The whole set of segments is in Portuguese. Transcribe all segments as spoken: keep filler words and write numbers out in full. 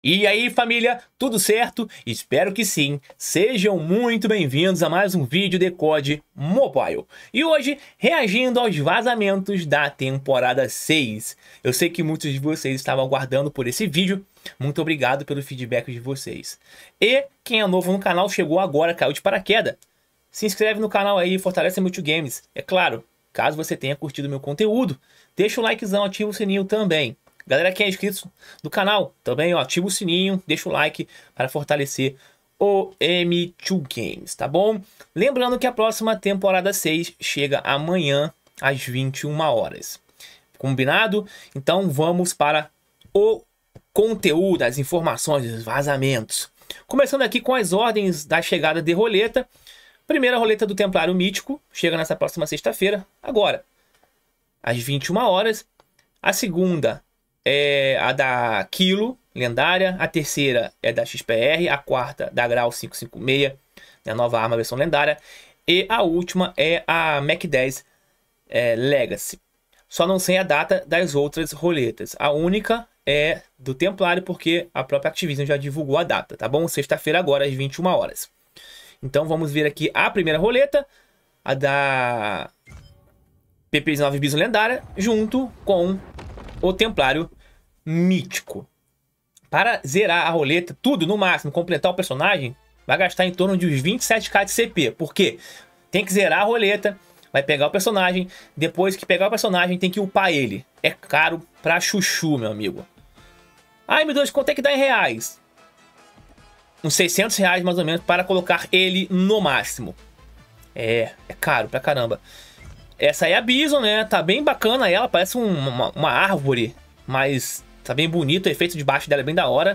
E aí, família, tudo certo? Espero que sim. Sejam muito bem-vindos a mais um vídeo de C O D Mobile. E hoje, reagindo aos vazamentos da temporada seis. Eu sei que muitos de vocês estavam aguardando por esse vídeo. Muito obrigado pelo feedback de vocês. E quem é novo no canal, chegou agora, caiu de paraquedas. Se inscreve no canal aí, fortalece a Multi Games. É claro, caso você tenha curtido meu conteúdo, deixa o likezão, ativa o sininho também. Galera que é inscrito do canal, também ó, ativa o sininho, deixa o like para fortalecer o M dois Games, tá bom? Lembrando que a próxima temporada seis chega amanhã às vinte e uma horas. Combinado? Então vamos para o conteúdo, as informações, os vazamentos. Começando aqui com as ordens da chegada de roleta. Primeira roleta do Templário Mítico chega nessa próxima sexta-feira, agora, às vinte e uma horas. A segunda é a da Kilo, lendária. A terceira é da X P R. A quarta da Grau quinhentos e cinquenta e seis, a nova arma versão lendária. E a última é a Mac dez é, Legacy. Só não sei a data das outras roletas. A única é do Templário, porque a própria Activision já divulgou a data, tá bom? Sexta-feira agora, às vinte e uma horas. Então vamos ver aqui a primeira roleta, a da P P dezenove Bison lendária, junto com o Templário Mítico. Para zerar a roleta, tudo no máximo, completar o personagem, vai gastar em torno de uns vinte e sete K de C P. Por quê? Tem que zerar a roleta, vai pegar o personagem, depois que pegar o personagem tem que upar ele. É caro pra chuchu, meu amigo. Ai meu Deus, quanto é que dá em reais? Uns seiscentos reais mais ou menos para colocar ele no máximo. É, é caro pra caramba. Essa aí é a Bison, né? Tá bem bacana ela, parece um, uma, uma árvore, mas tá bem bonito, o efeito de baixo dela é bem da hora.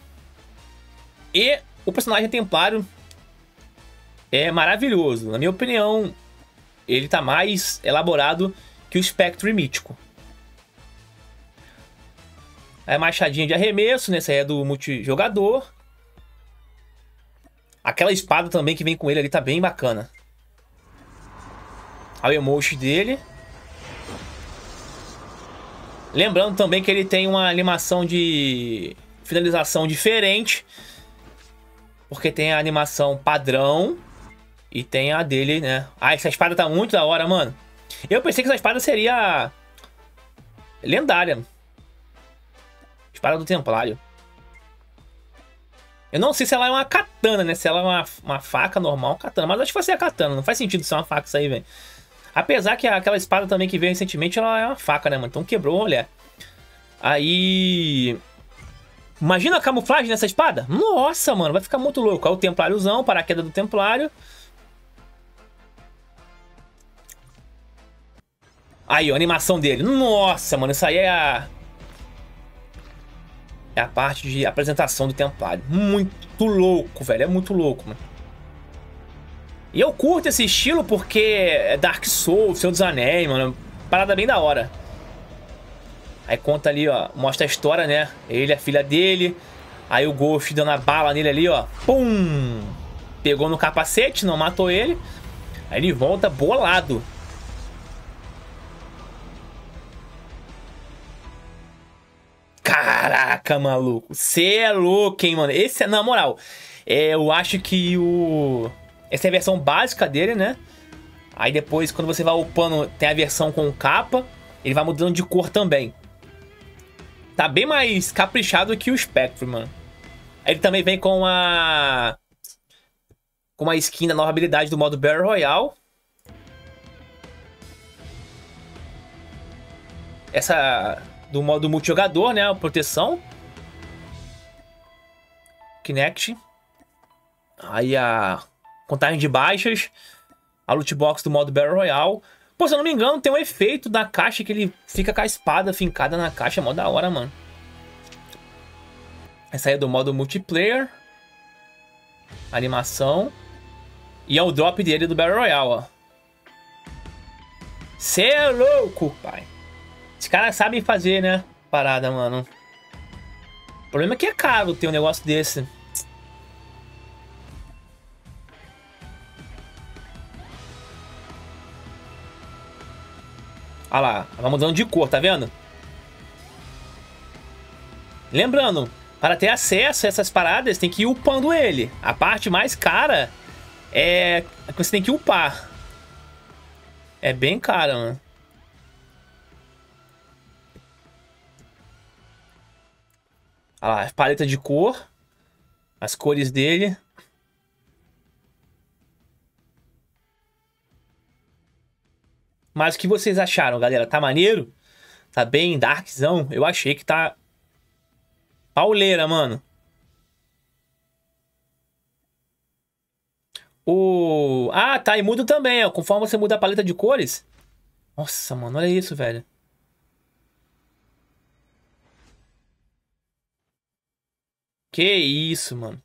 E o personagem Templário é maravilhoso. Na minha opinião, ele tá mais elaborado que o Spectre Mítico. É machadinha de arremesso, né? Essa aí é do multijogador. Aquela espada também que vem com ele ali tá bem bacana. Olha o emoji dele. Lembrando também que ele tem uma animação de finalização diferente, porque tem a animação padrão e tem a dele, né? Ah, essa espada tá muito da hora, mano. Eu pensei que essa espada seria lendária. Espada do Templário. Eu não sei se ela é uma katana, né? Se ela é uma, uma faca normal, katana. Mas acho que vai ser a katana. Não faz sentido ser uma faca isso aí, velho. Apesar que aquela espada também que veio recentemente, ela é uma faca, né, mano? Então quebrou o olhar. Aí... Imagina a camuflagem nessa espada. Nossa, mano, vai ficar muito louco. Olha o Templáriozão, paraquedas do Templário. Aí, ó, a animação dele. Nossa, mano, isso aí é a... É a parte de apresentação do Templário. Muito louco, velho. É muito louco, mano. E eu curto esse estilo porque é Dark Souls, Senhor dos Anéis, mano. Parada bem da hora. Aí conta ali, ó. Mostra a história, né? Ele, a filha dele. Aí o Ghost dando a bala nele ali, ó. Pum! Pegou no capacete, não matou ele. Aí ele volta bolado. Caraca, maluco. Cê é louco, hein, mano. Esse é, na moral, é, eu acho que o... Essa é a versão básica dele, né? Aí depois, quando você vai upando, tem a versão com capa. Ele vai mudando de cor também. Tá bem mais caprichado que o Spectre, mano. Ele também vem com a... Com uma skin da nova habilidade do modo Battle Royale. Essa... Do modo multijogador, né? A proteção. Kinect. Aí a... Contagem de baixas. A loot box do modo Battle Royale. Pô, se eu não me engano, tem um efeito da caixa que ele fica com a espada fincada na caixa. É mó da hora, mano. Essa aí é do modo multiplayer. Animação. E é o drop dele do Battle Royale, ó. Cê é louco, pai. Os caras sabem fazer, né? Parada, mano. O problema é que é caro ter um negócio desse. Olha lá, vai mudando de cor, tá vendo? Lembrando, Para ter acesso a essas paradas, tem que ir upando ele. A parte mais cara é que você tem que upar. É bem cara, mano. Olha lá, paleta de cor. As cores dele. Mas o que vocês acharam, galera? Tá maneiro? Tá bem darkzão? Eu achei que tá pauleira, mano. O... Ah, tá. E muda também, ó. Conforme você muda a paleta de cores. Nossa, mano. Olha isso, velho. Que isso, mano.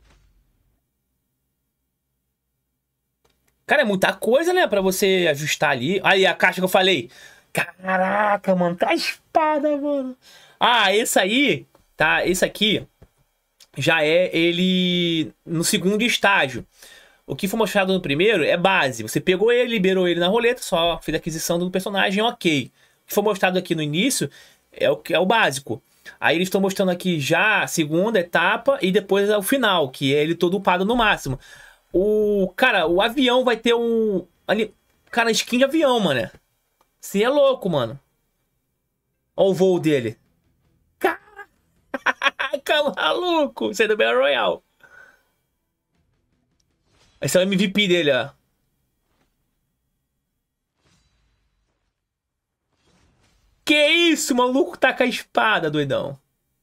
Cara, é muita coisa, né? Pra você ajustar ali. Aí, a caixa que eu falei. Caraca, mano. Tá espada, mano. Ah, esse aí... Tá, esse aqui... Já é ele... No segundo estágio. O que foi mostrado no primeiro é base. Você pegou ele, liberou ele na roleta, só fez a aquisição do personagem, ok. O que foi mostrado aqui no início é o, é o básico. Aí eles estão mostrando aqui já a segunda etapa e depois o final, que é ele todo upado no máximo. O, cara, o avião vai ter um... Ali, cara, skin de avião, mano. Você é louco, mano. Olha o voo dele. Caraca, maluco. Isso é do Battle Royale. Esse é o M V P dele, ó. Que isso, maluco? Tá com a espada, doidão.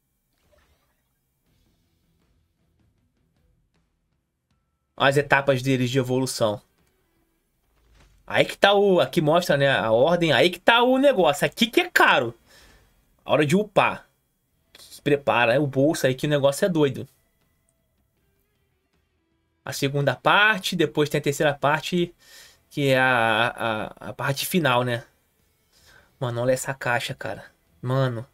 As etapas deles de evolução. Aí que tá o... Aqui mostra, né, a ordem. Aí que tá o negócio. Aqui que é caro. A hora de upar. Se prepara, né? O bolso aí que o negócio é doido. A segunda parte. Depois tem a terceira parte. Que é a, a, a parte final, né? Mano, olha essa caixa, cara. Mano.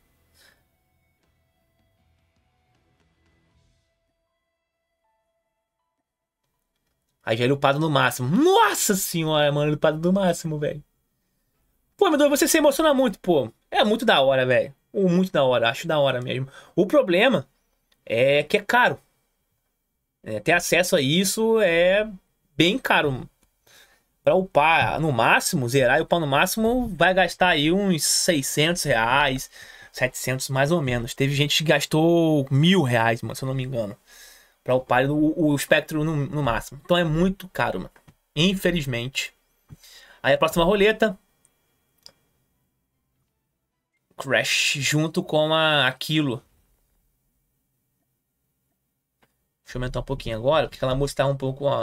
Aí já é upado no máximo. Nossa senhora, mano. Upado no máximo, velho. Pô, meu Deus, você se emociona muito, pô. É muito da hora, velho. Muito da hora. Acho da hora mesmo. O problema é que é caro. É, ter acesso a isso é bem caro. Pra upar no máximo, zerar e upar no máximo, vai gastar aí uns seiscentos reais, setecentos mais ou menos. Teve gente que gastou mil reais, mano, se eu não me engano. Pra upar o, o espectro no, no máximo. Então é muito caro, mano. Infelizmente. Aí a próxima roleta. Crash junto com a aquilo. Deixa eu aumentar um pouquinho agora, porque aquela música tá um pouco, ó.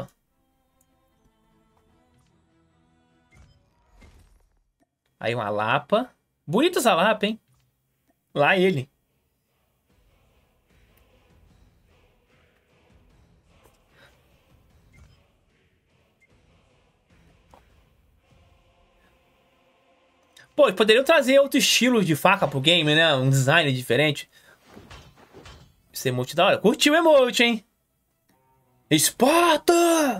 Aí uma Lapa. Bonita essa Lapa, hein? Lá ele. Pô, poderiam trazer outros estilos de faca pro game, né? Um design diferente. Esse emote da hora. Curtiu o emote, hein? Esparta!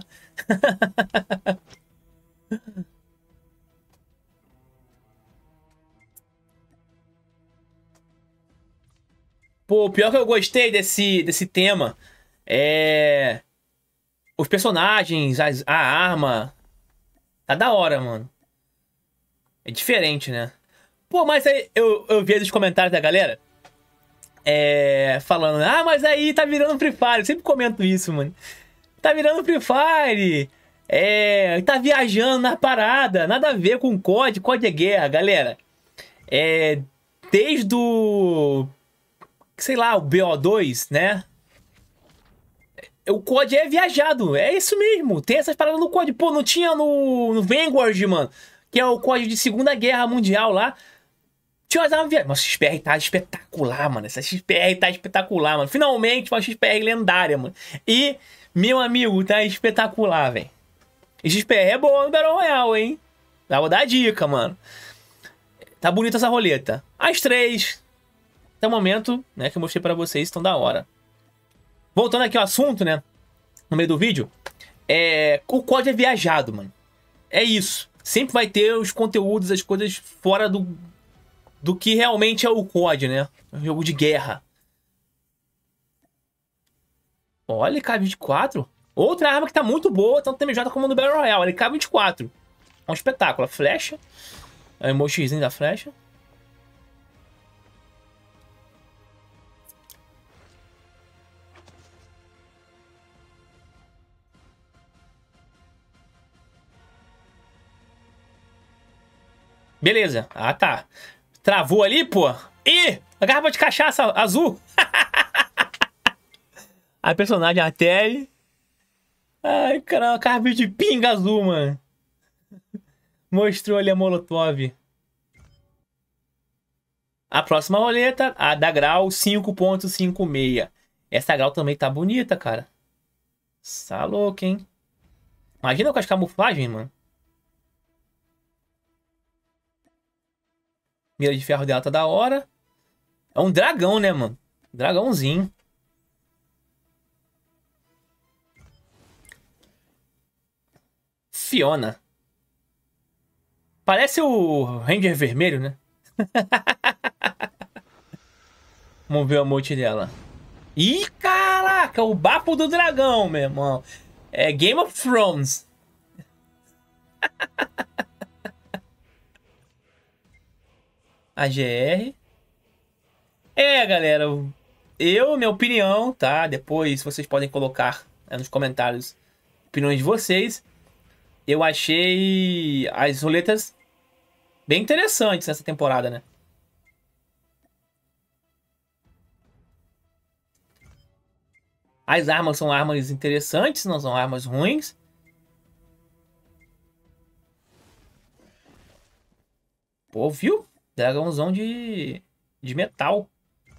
Pô, o pior que eu gostei desse, desse tema é... Os personagens, as, a arma. Tá da hora, mano. É diferente, né? Pô, mas aí eu, eu vi nos comentários da galera é, falando, ah, mas aí tá virando Free Fire. Eu sempre comento isso, mano. Tá virando Free Fire. É, tá viajando na parada. Nada a ver com C O D. C O D é guerra, galera. É, desde o... sei lá, o B O dois, né? O C O D é viajado. É isso mesmo. Tem essas paradas no C O D. Pô, não tinha no, no Vanguard, mano. Que é o C O D de Segunda Guerra Mundial lá. Tinha umas armas viajadas. Nossa, X P R tá espetacular, mano. Essa X P R tá espetacular, mano. Finalmente uma X P R lendária, mano. E, meu amigo, tá espetacular, velho. E X P R é boa no Battle Royale, hein? Dá vou dar a dica, mano. Tá bonita essa roleta. As três, até o momento, né, que eu mostrei pra vocês, estão da hora. Voltando aqui ao assunto, né? No meio do vídeo. É... O C O D é viajado, mano. É isso. Sempre vai ter os conteúdos, as coisas fora do... do que realmente é o C O D, né? Um jogo de guerra. Olha, K vinte e quatro. Outra arma que tá muito boa, tanto no M J como no Battle Royale. Olha, K vinte e quatro. É um espetáculo. A flecha. É o emojizinho da flecha. Beleza. Ah, tá. Travou ali, pô. Ih! A garrafa de cachaça azul. A personagem até. Ai, caramba, carro de pinga azul, mano. Mostrou ali a Molotov. A próxima roleta, a da Grau cinco ponto cinquenta e seis. Essa Grau também tá bonita, cara. Tá louco, hein? Imagina com as camuflagens, mano. Mira de ferro dela tá da hora. É um dragão, né, mano? Dragãozinho. Fiona. Parece o Ranger vermelho, né? Vamos ver a emote dela. Ih, caraca! O bafo do dragão, meu irmão. É Game of Thrones. A G R. É, galera. Eu, minha opinião, tá? Depois vocês podem colocar, né, nos comentários opiniões de vocês. Eu achei as roletas bem interessantes nessa temporada, né? As armas são armas interessantes, não são armas ruins. Pô, viu? Dragãozão de, de metal.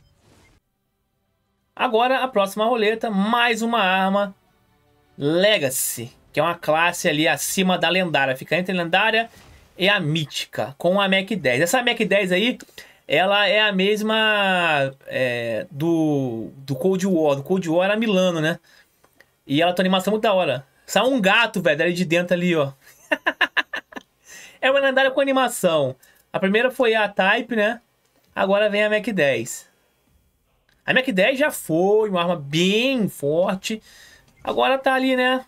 Agora, a próxima roleta, mais uma arma Legacy, que é uma classe ali acima da lendária. Fica entre a lendária e a mítica, com a Mac dez. Essa Mac dez aí, ela é a mesma é, do, do Cold War. Do Cold War era Milano, né? E ela tem uma animação muito da hora. Sai um gato, velho, ali de dentro ali, ó. É uma lendária com animação. A primeira foi a Type, né? Agora vem a Mac dez. A Mac dez já foi uma arma bem forte. Agora tá ali, né?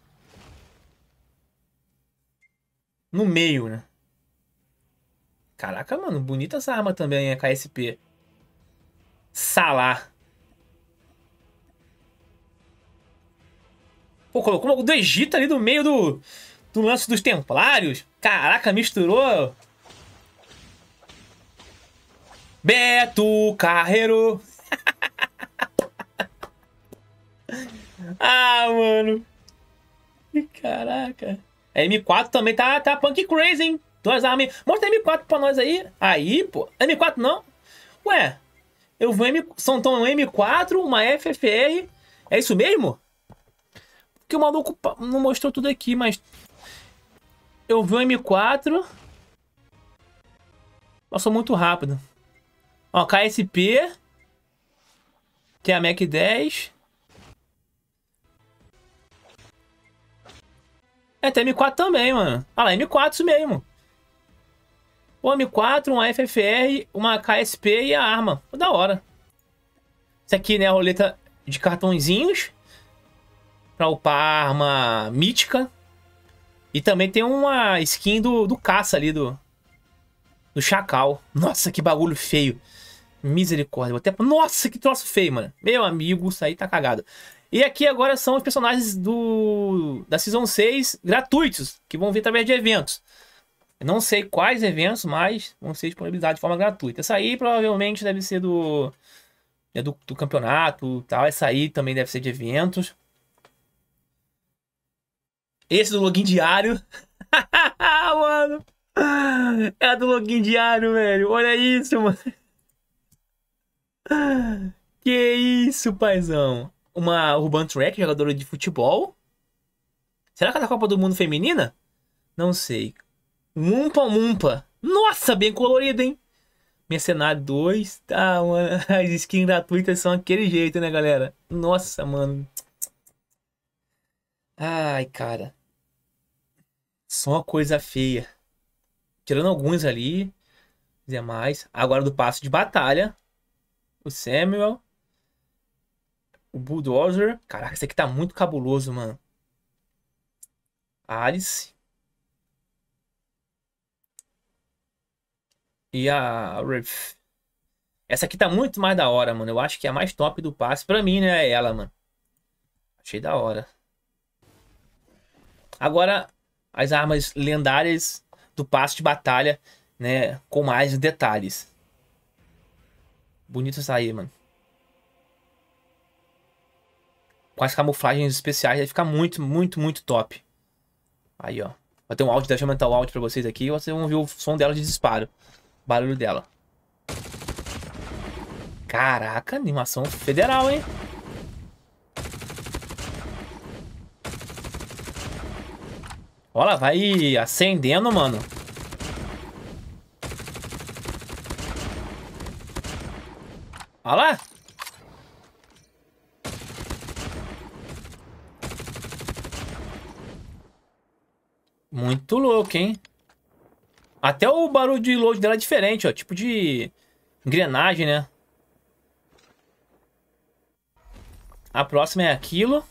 No meio, né? Caraca, mano. Bonita essa arma também, a K S P. Salah. Pô, colocou o do Egito ali no meio do, do lance dos Templários. Caraca, misturou. Beto Carreiro. Ah, mano. Caraca. A M quatro também tá, tá punk crazy, hein? Duas armas. Mostra a M quatro pra nós aí. Aí, pô. M quatro não? Ué. Eu vi M... São então um M quatro, uma F F R. É isso mesmo? Porque o maluco não mostrou tudo aqui, mas... Eu vi um M quatro. Passou muito rápido. Ó, K S P. Que é a Mac dez. É, tem M quatro também, mano. Ah lá, M quatro isso mesmo. O M quatro, uma F F R, uma K S P e a arma. Pô, da hora. Isso aqui, né, a roleta de cartõezinhos. Pra upar a arma mítica. E também tem uma skin do, do caça ali, do... Do Chacal. Nossa, que bagulho feio. Misericórdia. Vou até... Nossa, que troço feio, mano. Meu amigo, isso aí tá cagado. E aqui agora são os personagens do da Season seis gratuitos, que vão vir através de eventos. Eu não sei quais eventos, mas vão ser disponibilizados de forma gratuita. Essa aí provavelmente deve ser do, é do, do campeonato, tal. Essa aí também deve ser de eventos. Esse do login diário. Mano. É do login diário, velho. Olha isso, mano. Que isso, paizão. Uma Urban Track, jogadora de futebol. Será que é da Copa do Mundo feminina? Não sei. Mumpa Mumpa. Nossa, bem colorido, hein? Mercenário dois. Tá, mano. As skins gratuitas são aquele jeito, né, galera? Nossa, mano. Ai, cara. Só uma coisa feia. Tirando alguns ali. Demais. Agora do passo de batalha. O Samuel. O Bulldozer. Caraca, esse aqui tá muito cabuloso, mano. A Alice. E a Riff. Essa aqui tá muito mais da hora, mano. Eu acho que é a mais top do passe. Pra mim, né? É ela, mano. Achei da hora. Agora, as armas lendárias do passe de batalha, né? Com mais detalhes. Bonito essa aí, mano. Com as camuflagens especiais, vai ficar muito, muito, muito top. Aí, ó. Vai ter um áudio, deixa eu aumentar o áudio pra vocês aqui. Vocês vão ouvir o som dela de disparo. O barulho dela. Caraca, animação federal, hein? Olha, vai acendendo, mano. Olha lá. Muito louco, hein? Até o barulho de load dela é diferente, ó. Tipo de engrenagem, né? A próxima é aquilo.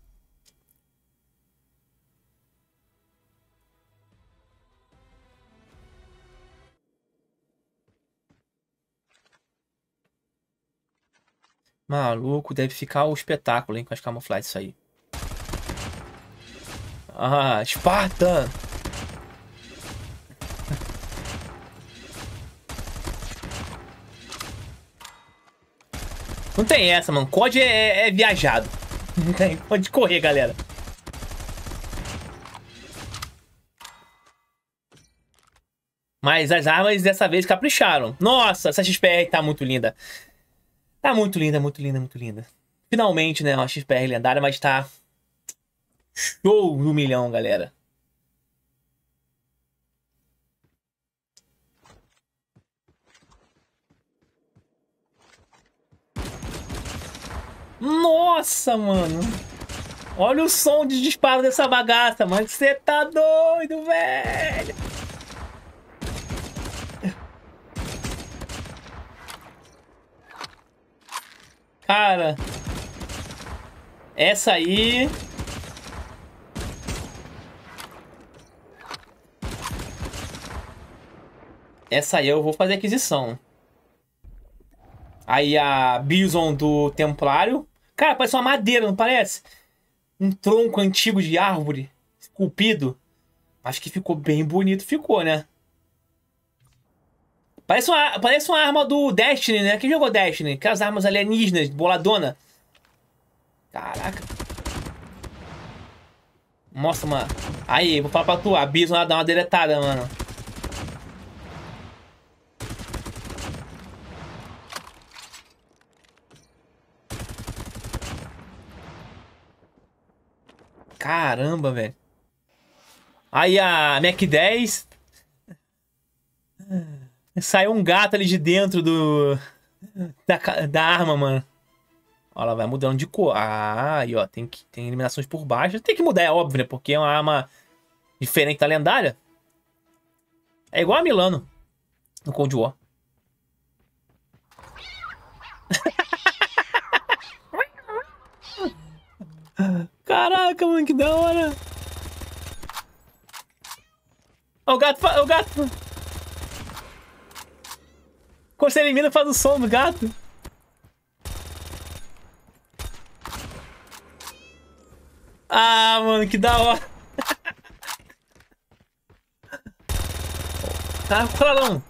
Maluco, deve ficar o espetáculo, hein? Com as camuflagens, isso aí. Ah, Spartan! Não tem essa, mano. C O D é, é viajado. Não tem. Pode correr, galera. Mas as armas dessa vez capricharam. Nossa, essa X P R tá muito linda. Tá muito linda, muito linda, muito linda. Finalmente, né? Uma X P R lendária, mas tá... show no milhão, galera. Nossa, mano. Olha o som de disparo dessa bagaça, mano. Você tá doido, velho. Cara. Essa aí... Essa aí eu vou fazer aquisição. Aí a Bison do Templário. Cara, parece uma madeira, não parece? Um tronco antigo de árvore esculpido. Acho que ficou bem bonito, ficou, né? Parece uma, parece uma arma do Destiny, né? Quem jogou Destiny? Aquelas armas alienígenas, boladona. Caraca. Mostra, mano. Aí, vou falar pra tu. A Bison ela dá uma deletada, mano. Caramba, velho. Aí a Mac dez. Saiu um gato ali de dentro do... Da, da arma, mano. Ó, ela vai mudando de cor. Ah, aí, ó. Tem, que, tem eliminações por baixo. Tem que mudar, é óbvio, né? Porque é uma arma diferente da lendária. É igual a Milano. No Cold War. Caraca, mano, que da hora. Ó, o gato, o gato. Quando você elimina, faz o som do gato. Ah, mano, que da hora. Tá, não.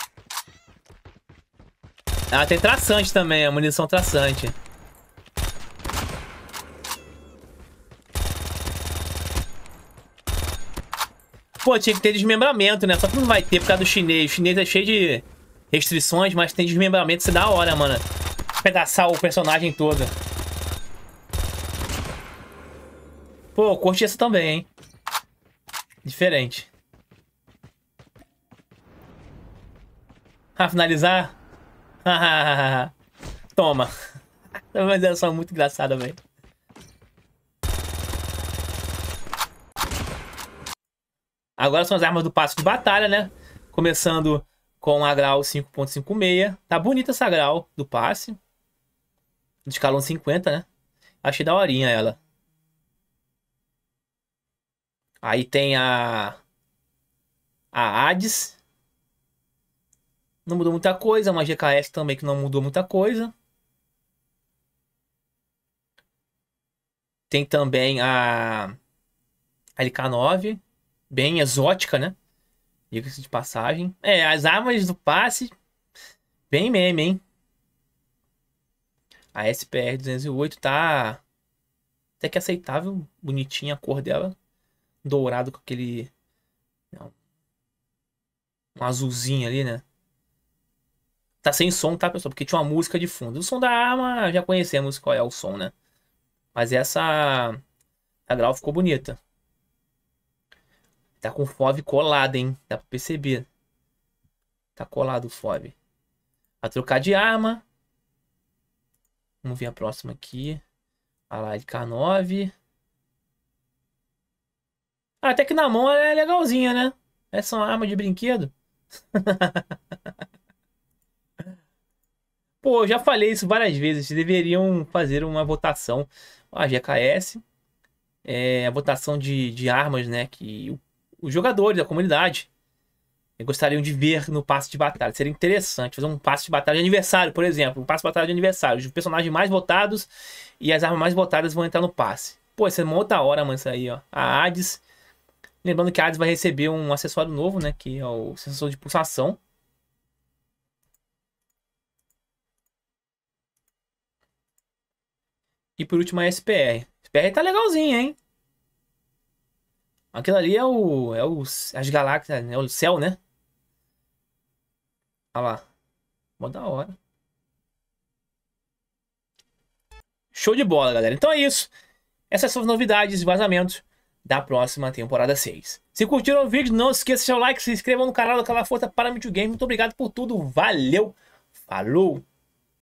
Ah, tem traçante também, a munição traçante. Pô, tinha que ter desmembramento, né? Só que não vai ter por causa do chinês. O chinês é cheio de restrições, mas tem desmembramento, isso é da hora, mano. Pedaçar o personagem todo. Pô, curti essa também, hein? Diferente. Ah, finalizar? Toma. Mas elas são muito engraçadas, velho. Agora são as armas do passo de batalha, né? Começando com a grau cinco ponto cinquenta e seis. Tá bonita essa grau do passe. De escalão cinquenta, né? Achei daorinha ela. Aí tem a... A Hades. Não mudou muita coisa. Uma G K S também que não mudou muita coisa. Tem também a... a L K nove. Bem exótica, né? Diga-se de passagem. É, as armas do passe... Bem meme, hein? A S P R duzentos e oito tá... Até que aceitável. Bonitinha a cor dela. Dourado com aquele... Não. Um azulzinho ali, né? Tá sem som, tá, pessoal? Porque tinha uma música de fundo. O som da arma, já conhecemos qual é o som, né? Mas essa... A grau ficou bonita. Tá com o F O V colado, hein? Dá pra perceber. Tá colado o F O V. Vai trocar de arma. Vamos ver a próxima aqui. A lá de K nove. Ah, até que na mão ela é legalzinha, né? Essa é uma arma de brinquedo. Pô, eu já falei isso várias vezes. Vocês deveriam fazer uma votação. A G K S. É a votação de, de armas, né? Que o, os jogadores da comunidade gostariam de ver no passe de batalha. Seria interessante fazer um passe de batalha de aniversário, por exemplo. Um passe de batalha de aniversário. Os personagens mais votados e as armas mais votadas vão entrar no passe. Pô, isso é uma outra hora, mano, isso aí, ó. A Hades. Lembrando que a Hades vai receber um acessório novo, né? Que é o sensor de pulsação. E por último a S P R. S P R tá legalzinha, hein? Aquilo ali é o... É o... As galáxias, é o céu, né? Olha lá. Mó da hora. Show de bola, galera. Então é isso. Essas são as novidades e vazamentos da próxima temporada seis. Se curtiram o vídeo, não esqueça de deixar o like, se inscrevam no canal, daquela força para Mito Game. Muito obrigado por tudo. Valeu. Falou.